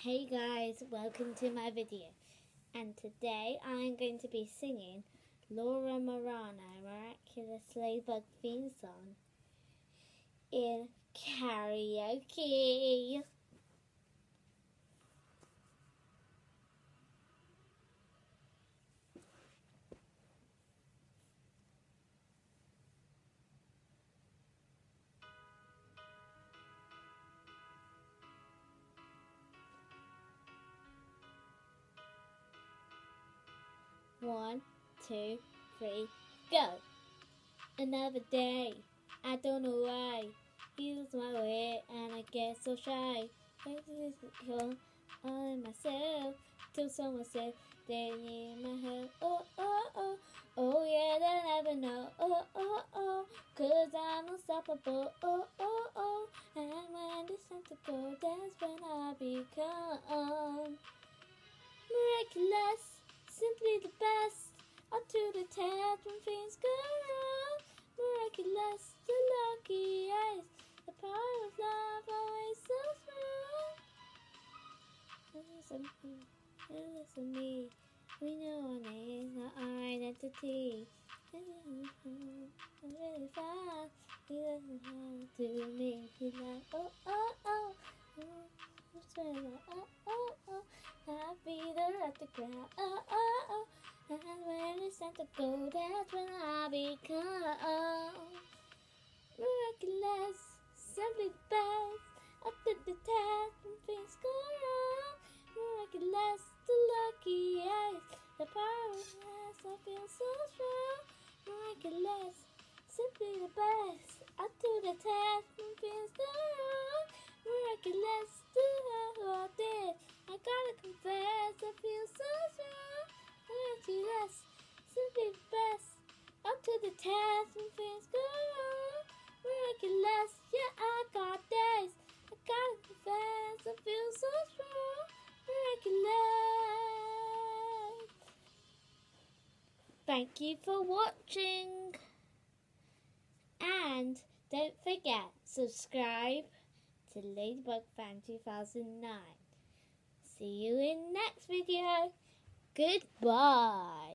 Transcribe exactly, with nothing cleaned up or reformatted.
Hey guys, welcome to my video. And today I'm going to be singing Laura Marano Miraculous Ladybug theme song in karaoke. One, two, three, go! Another day, I don't know why. Feels my way and I get so shy. I just go on myself till someone said they in my head. Oh, oh, oh, oh yeah, they'll never know. Oh, oh, oh, cause I'm unstoppable. Oh, oh, oh, and when it's time to go, that's when I become miraculous. Simply the best, up to the test when things go wrong. Miraculous, the lucky eyes, the power of love always so strong. Listen to me, listen to me, we know our names, our identity. Really fast, we listen how to make you like, oh, oh, oh, oh, oh, oh, oh. I be the at the ground, oh, oh, oh, and when it's time to go, that's when I become miraculous, simply the best, up to the test when things go wrong. Miraculous, the lucky eyes, the powerless, I feel so strong. Miraculous, simply the best, up to the test when things go wrong. Miraculous, do what I did. I gotta confess, I feel so strong. Miraculous, simply the best, up to the test when things go wrong. Miraculous, yeah, I got this. I gotta confess, I feel so strong. Miraculous. Thank you for watching. And don't forget, subscribe to Ladybug Fan two thousand nine. See you in next video. Goodbye.